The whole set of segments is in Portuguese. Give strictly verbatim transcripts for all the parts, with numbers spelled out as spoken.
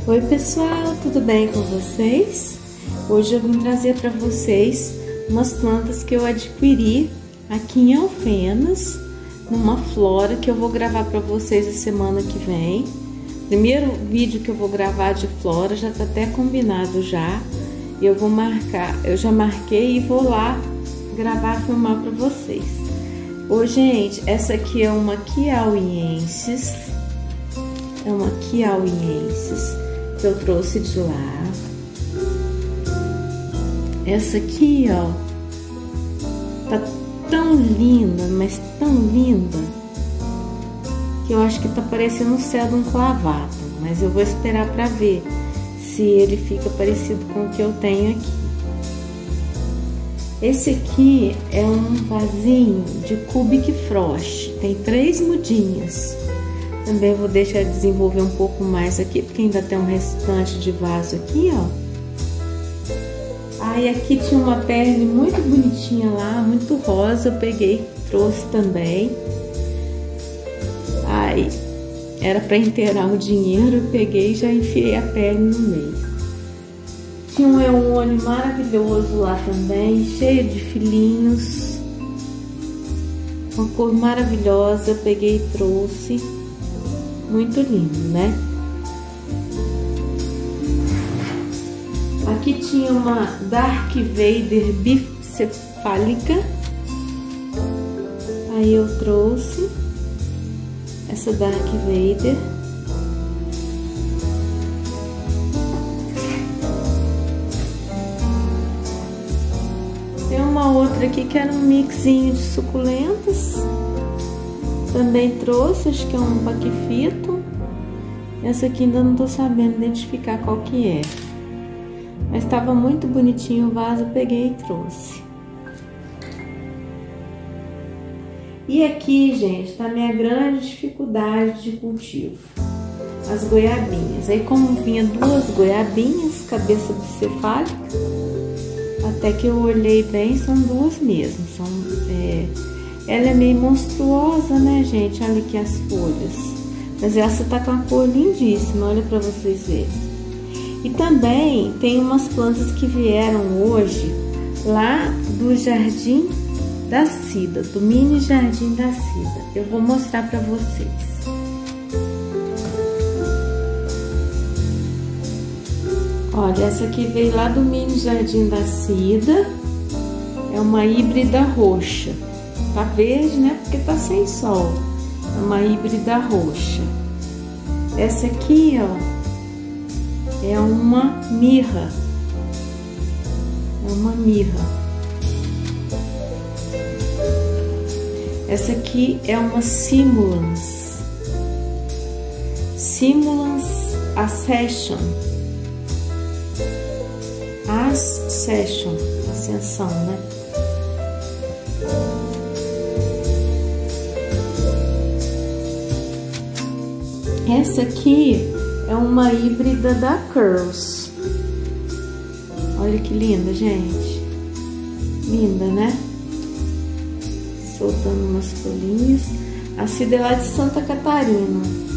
Oi pessoal, tudo bem com vocês? Hoje eu vim trazer para vocês umas plantas que eu adquiri aqui em Alfenas, numa flora que eu vou gravar para vocês a semana que vem. Primeiro vídeo que eu vou gravar de flora, já tá até combinado já. Eu vou marcar, eu já marquei e vou lá gravar, filmar para vocês. Ô gente, essa aqui é uma Kiauiensis, é uma Kiauiensis que eu trouxe de lá. Essa aqui, ó, tá tão linda, mas tão linda, que eu acho que tá parecendo o céu de um clavado, mas eu vou esperar pra ver se ele fica parecido com o que eu tenho aqui. Esse aqui é um vasinho de Cubic Frost, tem três mudinhas. Também vou deixar desenvolver um pouco mais aqui, porque ainda tem um restante de vaso aqui, ó. Aí aqui tinha uma perna muito bonitinha lá, muito rosa, eu peguei, trouxe também. Aí, era para inteirar o dinheiro, eu peguei e já enfiei a perna no meio. Tinha um eônio maravilhoso lá também, cheio de filhinhos. Uma cor maravilhosa, eu peguei e trouxe. Muito lindo, né? Aqui tinha uma Dark Vader bicefálica. Aí eu trouxe essa Dark Vader. Tem uma outra aqui que era um mixinho de suculentas. Também trouxe, acho que é um paquifito. Essa aqui ainda não tô sabendo identificar qual que é. Mas estava muito bonitinho o vaso, eu peguei e trouxe. E aqui, gente, tá a minha grande dificuldade de cultivo. As goiabinhas. Aí como vinha duas goiabinhas, cabeça bicefálica, até que eu olhei bem, são duas mesmo. São... É, ela é meio monstruosa, né, gente? Olha aqui as folhas. Mas essa tá com a cor lindíssima, olha pra vocês verem. E também tem umas plantas que vieram hoje lá do Jardim da Cida, do Mini Jardim da Cida. Eu vou mostrar pra vocês. Olha, essa aqui veio lá do Mini Jardim da Cida. É uma híbrida roxa. Tá verde, né? Porque tá sem sol. É uma híbrida roxa. Essa aqui, ó, é uma mirra. É uma mirra. Essa aqui é uma Simulans. Simulans Ascension. Ascension. Ascensão, né? Essa aqui é uma híbrida da Curls. Olha que linda, gente. Linda, né? Soltando umas folhinhas. A Cida é lá de Santa Catarina.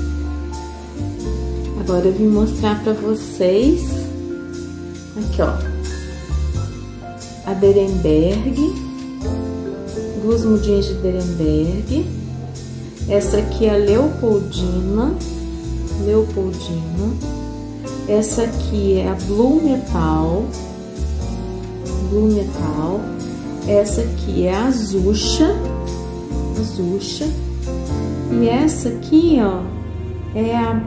Agora eu vim mostrar pra vocês. Aqui, ó. A Derenberg. Duas mudinhas de Derenberg. Essa aqui é a Leopoldina. Leopoldina. Essa aqui é a Blue Metal. Blue Metal. Essa aqui é a Azuxa. Azuxa. E essa aqui, ó, é a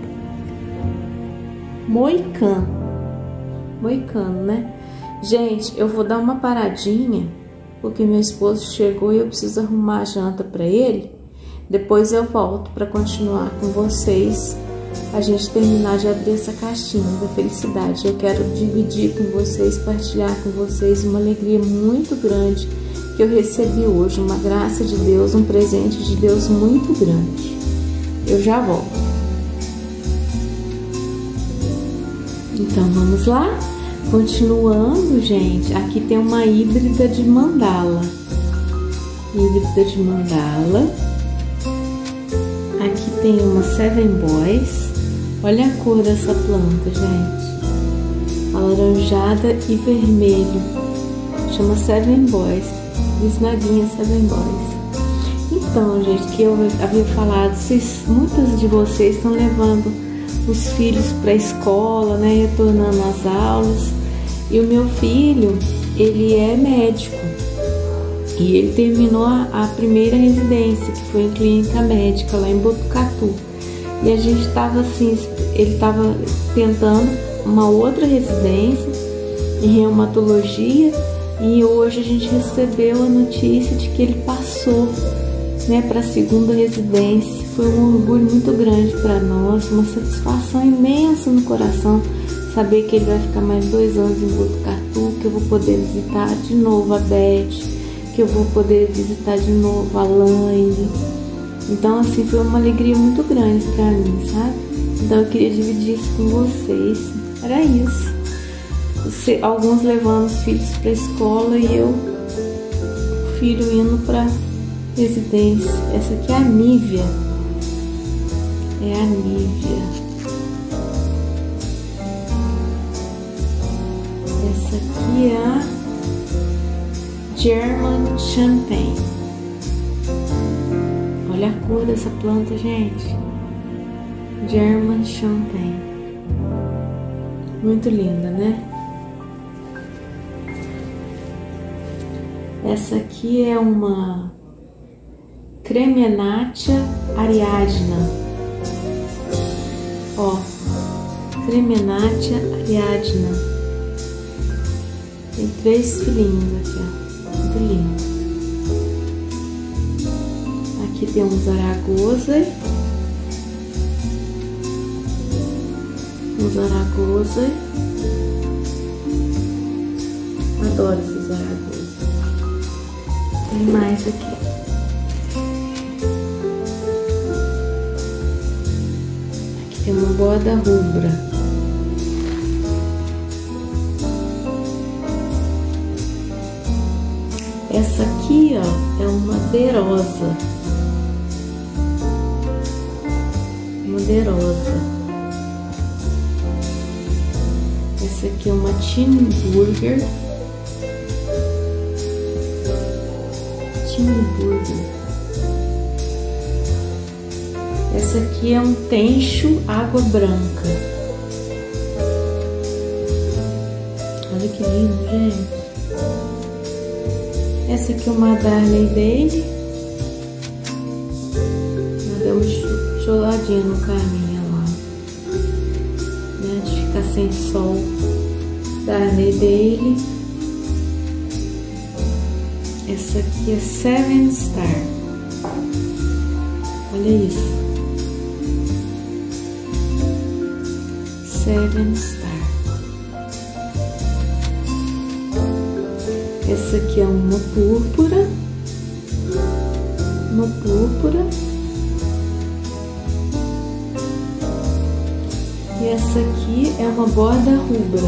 Moicano. Moicano, né? Gente, eu vou dar uma paradinha, porque meu esposo chegou e eu preciso arrumar a janta pra ele. Depois eu volto para continuar com vocês, a gente terminar de abrir essa caixinha da felicidade. Eu quero dividir com vocês, partilhar com vocês uma alegria muito grande que eu recebi hoje, uma graça de Deus, um presente de Deus muito grande. Eu já volto. Então vamos lá? Continuando, gente, aqui tem uma híbrida de mandala. Híbrida de mandala. Aqui tem uma Seven Boys, Olha a cor dessa planta, gente. Alaranjada e vermelho. Chama Seven Boys. Bisnaguinha Seven Boys. Então, gente, que eu havia falado, vocês, muitas de vocês estão levando os filhos para a escola, né? Retornando às aulas. E o meu filho, ele é médico. E ele terminou a primeira residência, que foi em clínica médica, lá em Botucatu. E a gente estava assim, ele estava tentando uma outra residência em reumatologia. E hoje a gente recebeu a notícia de que ele passou, né, para a segunda residência. Foi um orgulho muito grande para nós, uma satisfação imensa no coração saber que ele vai ficar mais dois anos em Botucatu, que eu vou poder visitar de novo a Beth, que eu vou poder visitar de novo a Laine. Então, assim, foi uma alegria muito grande para mim, sabe? Então eu queria dividir isso com vocês. Era isso. Você, alguns levando os filhos para a escola e eu, o filho indo para residência. Essa aqui é a Nívia. É a Nívia. Essa aqui é a German Champagne. Olha a cor dessa planta, gente. German Champagne. Muito linda, né? Essa aqui é uma Cremenatia ariadna. Ó, Cremenatia ariadna. Tem três filhinhos aqui, ó. Muito lindo. Aqui tem um Zaragoza. Um Zaragoza. Adoro esses Zaragoza. Tem mais aqui. Aqui tem uma borda rubra. Essa aqui, ó, é uma Derosa. Uma Derosa. Essa aqui é uma Tinburger. Tinburger. Essa aqui é um Tencho Água Branca. Olha que lindo, gente. Essa aqui é uma Darley dele. Ela deu uma choradinha no caminho lá, né, de ficar sem sol. Darley dele. Essa aqui é Seven Star. Olha isso. Seven Star. Essa aqui é uma púrpura. Uma púrpura. E essa aqui é uma borda rubra.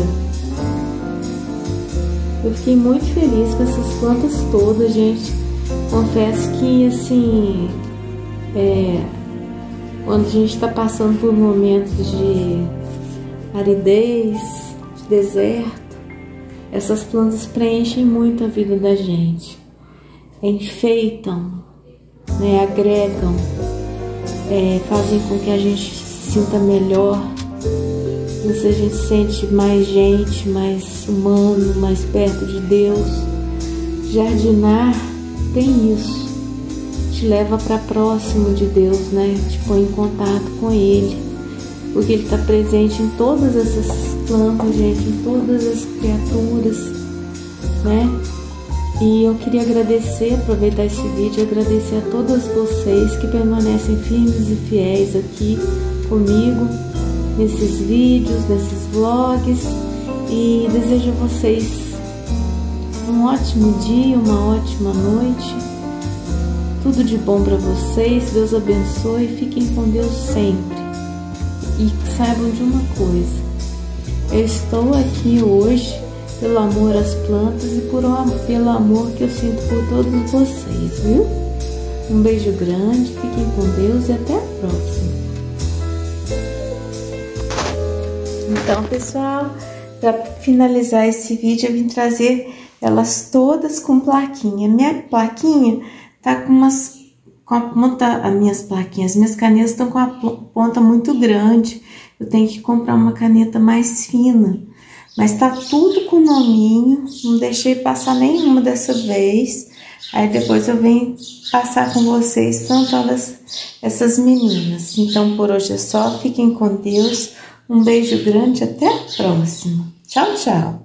Eu fiquei muito feliz com essas plantas todas, gente. Confesso que, assim, é, quando a gente está passando por momentos de aridez, de deserto, essas plantas preenchem muito a vida da gente, enfeitam, né, agregam, é, fazem com que a gente se sinta melhor, a gente se sente mais gente, mais humano, mais perto de Deus. Jardinar tem isso, te leva para próximo de Deus, né, te põe em contato com Ele, porque Ele está presente em todas essas plantas, gente, em todas as criaturas, né? E eu queria agradecer, aproveitar esse vídeo, agradecer a todas vocês que permanecem firmes e fiéis aqui comigo, nesses vídeos, nesses vlogs, e desejo a vocês um ótimo dia, uma ótima noite, tudo de bom para vocês, Deus abençoe, fiquem com Deus sempre. E saibam de uma coisa, eu estou aqui hoje pelo amor às plantas e por, pelo amor que eu sinto por todos vocês, viu? Um beijo grande, fiquem com Deus e até a próxima. Então, pessoal, para finalizar esse vídeo, eu vim trazer elas todas com plaquinha. Minha plaquinha tá com umas, com a ponta, as minhas plaquinhas, minhas canetas estão com a ponta muito grande. Eu tenho que comprar uma caneta mais fina. Mas tá tudo com nominho, não deixei passar nenhuma dessa vez. Aí depois eu venho passar com vocês plantando essas meninas. Então por hoje é só, fiquem com Deus. Um beijo grande, até a próxima. Tchau, tchau.